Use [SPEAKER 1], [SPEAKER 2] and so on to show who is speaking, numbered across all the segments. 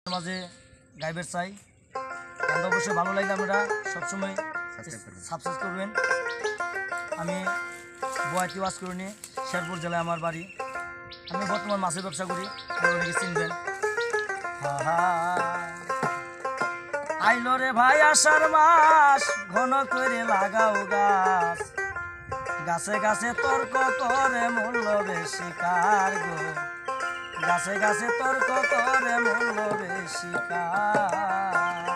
[SPEAKER 1] মাঝে গাইবের চাই গানটা অবশ্যই ভালো লাগলে আপনারা সবসময় সাবস্ক্রাইব করবেন। আমি বোয়াতি ওয়াজ করে নিয়ে শেরপুর জেলায় আমার বাড়ি। আমি বর্তমান মাছের ব্যবসা করি, অনেকে চিনবেন। আইলো রে ভাই আষাঢ় মাস, ঘন করে লাগাও গাছ, গাছে গাছে তর্ক করে মূল্য বেশি কার গো, গাছে গাছে তর্ক করে মূল্য বেশি কার।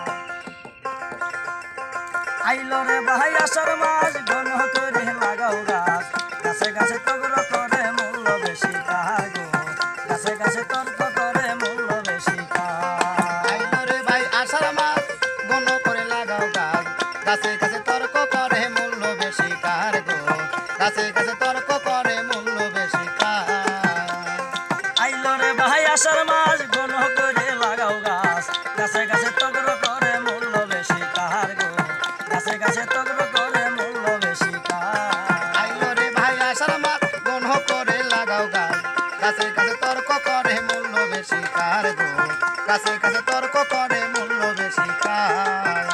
[SPEAKER 1] আইলো রে ভাই আষাঢ় মাস, ঘন করে লাগাও গাছ, গাছে গাছে তর্ক করে মূল্য বেশি কার গো, গাছে গাছে তর্ক করে মূল্য বেশি কার।
[SPEAKER 2] আইলো রে ভাই আষাঢ় মাস, ঘন করে লাগাও গাছ, গাছে গাছে তর্ক করে মূল্য বেশি কার গো, গাছে গাছে তর্ক করে মূল্য বেশি কার।
[SPEAKER 1] আইলো রে ভাই আষাঢ় মাস, ঘন করে লাগাও গাছ, গাছে গাছে তর্ক করে মূল্য বেশি কার গো, গাছে গাছে তর্ক করে মূল্য বেশি কার।
[SPEAKER 2] আইলো রে ভাই আষাঢ় মাস, ঘন করে লাগাও গাছ, গাছে গাছে তর্ক করে মূল্য বেশি কার গো, গাছে গাছে তর্ক করে মূল্য বেশি কার।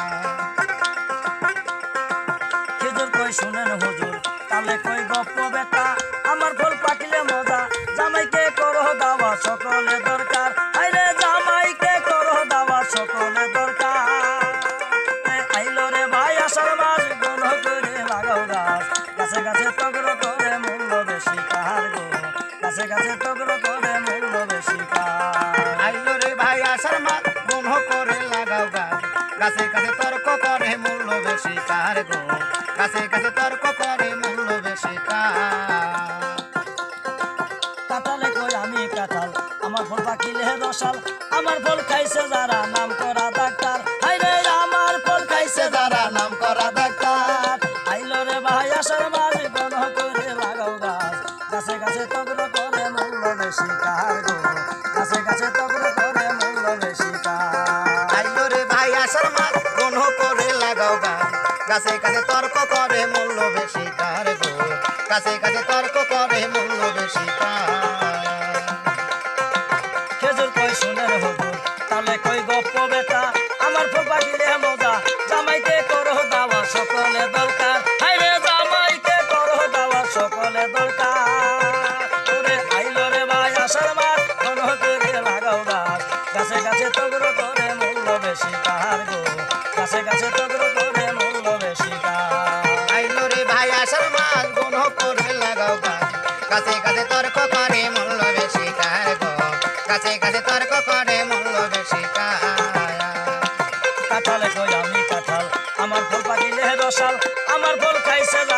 [SPEAKER 1] খেজুর কই শুনেন হুজুর, তালে কই গপ্প বেটা, আমার ফল পাকিলে মজা, জামাইকে করো দাওয়া সকলে দরকার, আইরে জামাইকে করো দাওয়া সকলে দরকার। আইলো রে ভাই আষাঢ় মাস, ঘন করে লাগাও গাছ, গাছে গাছে তগ্র করে মূল্য বেশি কার গো, গাছে গাছে তগ্র করে মূল্য বেশি কার।
[SPEAKER 2] আইলো রে ভাই আষাঢ় মাস, ঘন করে লাগাও গাছ, গাছে গাছে তর্ক করে মূল্য বেশি কার গো, গাছে গাছে তর্ক করে মূল্য বেশি কার।
[SPEAKER 1] কাঁঠালে কই আমি কাঁঠাল, আমার ফল পাকিলে রসাল, আমার ফল খাইছে যারা নাম করা ডাক্তার, হাইরে আমার ফল খাইছে যারা নাম করা ডাক্তার। আইলো রে ভাই আষাঢ় মাস, ঘন করে লাগাও গাছ, গাছে গাছে তগ্র করে মূল্য বেশি কার গো, গাছে গাছে তগ্র করে মূল্য বেশি কার।
[SPEAKER 2] আইলো রে ভাই আষাঢ় মাস, ঘন করে লাগাও গাছ, গাছে গাছে তর্ক করে মূল্য বেশি কার গো, গাছে গাছে তর্ক করে মূল্য বেশি কার।
[SPEAKER 1] খেজুর কই শুনেন হুজুর, তালে কই গপ্প বেটা, আমার ফল পাকিলে মজা, জামাইকে করো দাওয়া সকলে দরকার, হাইরে জামাইকে করো দাওয়া সকলে দরকার। ওরে আইলো রে ভাই আষাঢ় মাস, ঘন করে লাগাও গাছ, গাছে গাছে তগ্র করে মূল্য বেশি কার গো, গাছে গাছে তগ্র করে মূল্য বেশি কার।
[SPEAKER 2] আইলো রে ভাই আষাঢ় মাস, ঘন করে লাগাও গাছ, গাছে গাছে তর্ক করে মূল্য বেশি কার গো, গাছে গাছে তর্ক করে মূল্য বেশি কার।
[SPEAKER 1] কাঁঠালে কই আমি কাঁঠাল, আমার ফল পাকিলে রসাল, আমার ফল খাইছে